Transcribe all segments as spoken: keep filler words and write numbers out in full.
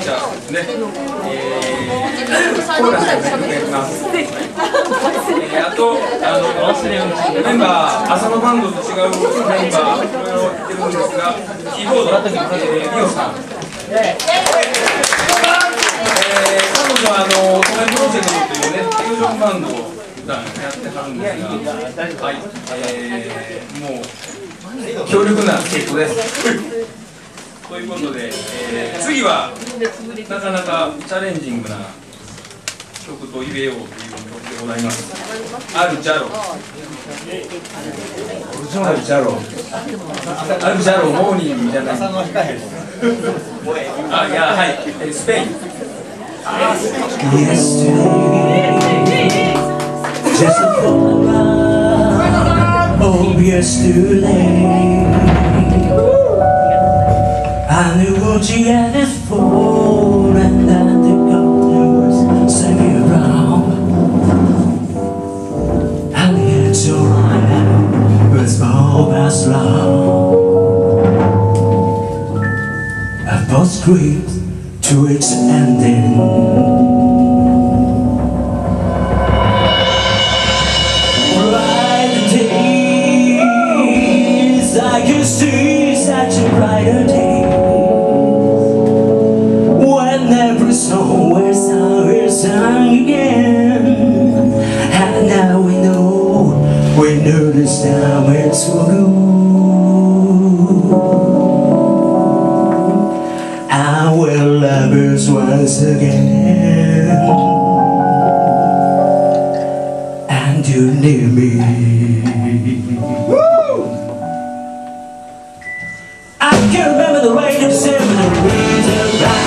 チャーですね。コーラスをやります。あとあのメンバー浅野バンドと違うメンバーいろいろいてるんですが、キーボードリオさん。彼女はあのトメプロジェクトというねフュージョンバンドを普段やってはるんですが、はい、えー、もう強力な助っ人です。ということで、えー、次はなかなかチャレンジングな曲と言えようという曲でございます。あるジャロ。あるジャロ。あるジャロモーニングじゃない。あ、いや、はい、スペイン。Yesterday, just a photograph of yesterday. I knew what you had it for, and that the golden was singing around. And the edge of my hand was all past round. I was great to its ending. Brighter days, I could see such a brighter day. Somewhere, somewhere, sung again. And now we know, we know this time it's for good. Our lovers once again. And you need me. Woo! I can remember the rain of December, the winds around.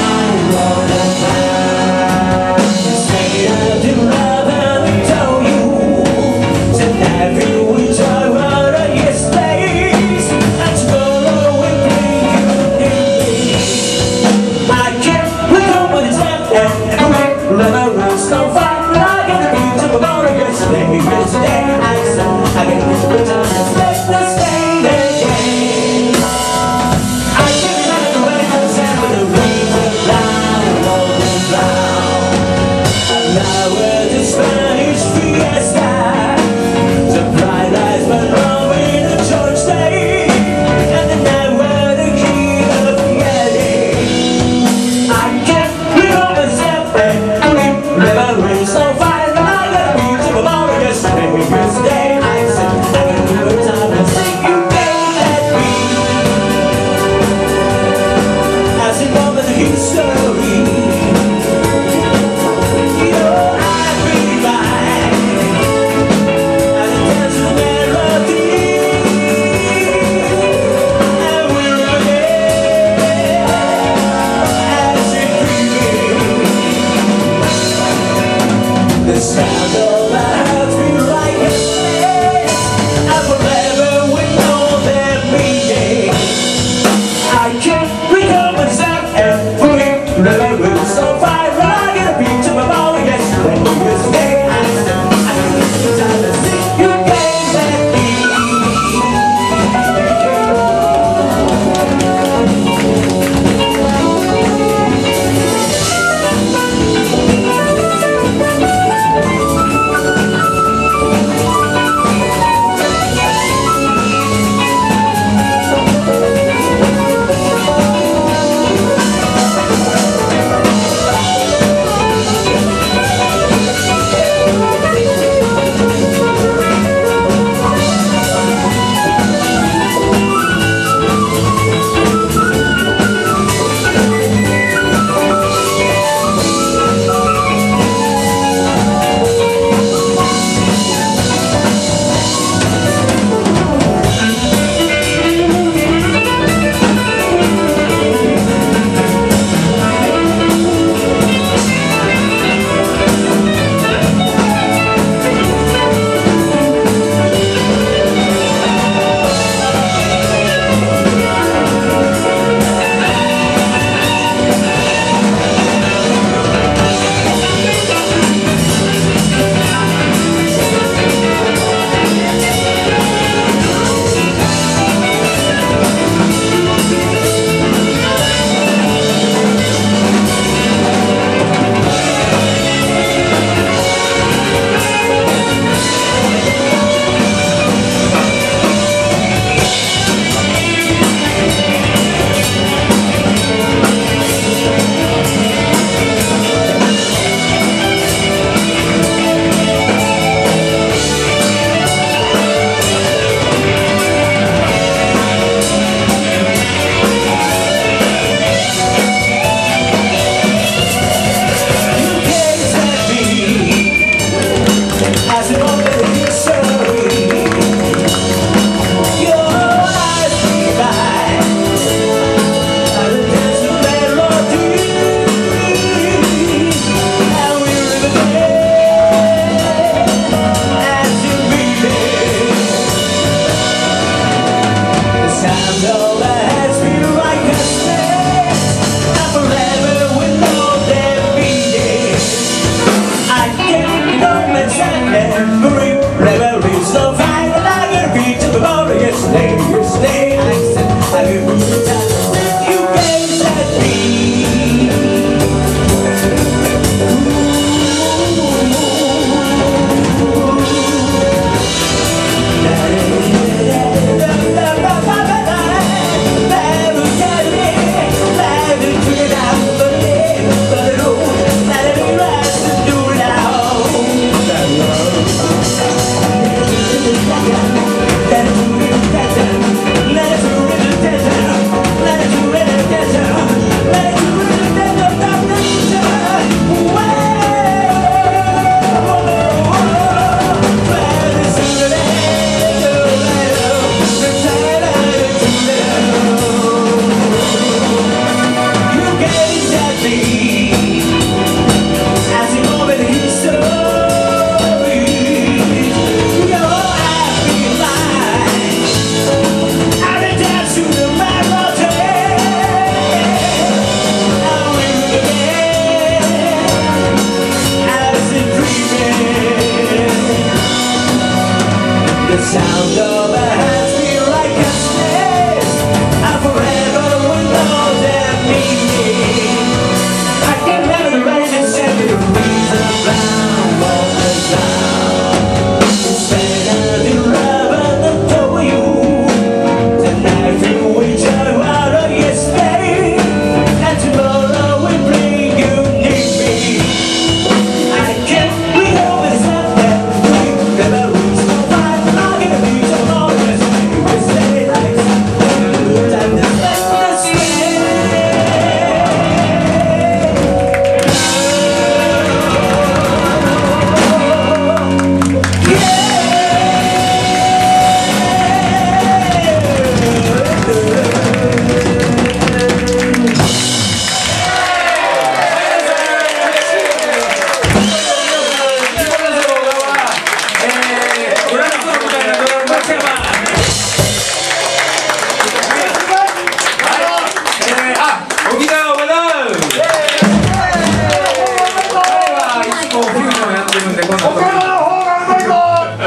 もフュージョンやってるんで、こんな岡野の方がうまいぞ。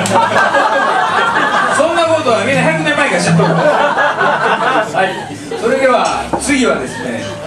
そんなことはみんなひゃくねんまえから知っとる。はい、それでは次はですね